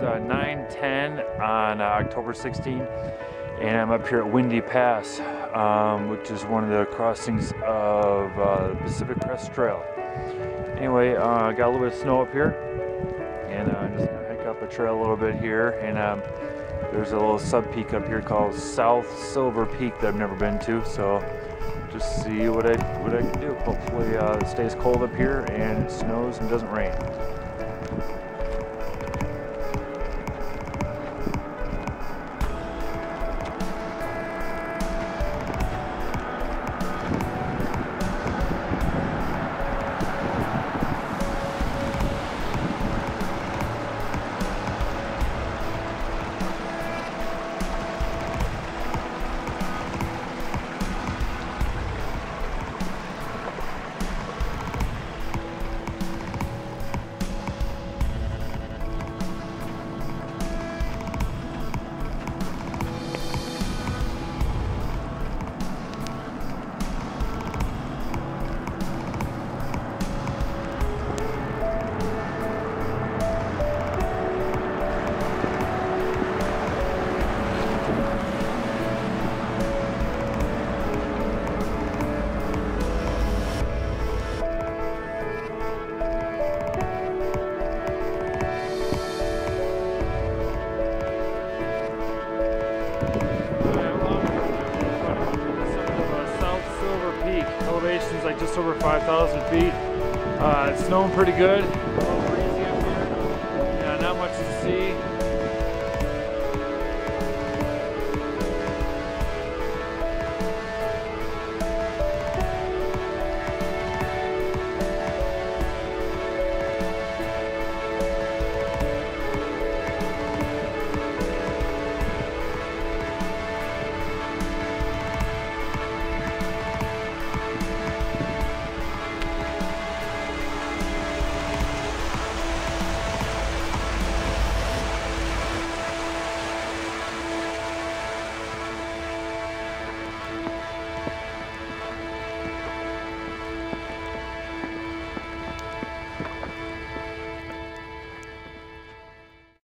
9:10 on October 16th, and I'm up here at Windy Pass, which is one of the crossings of the Pacific Crest Trail. Anyway, got a little bit of snow up here, and I'm just gonna hike up the trail a little bit here, and there's a little sub-peak up here called South Silver Peak that I've never been to, so just see what I can do. Hopefully it stays cold up here and it snows and doesn't rain. Elevation's like just over 5,000 feet. It's snowing pretty good. A little breezy up here. Yeah, not much to see.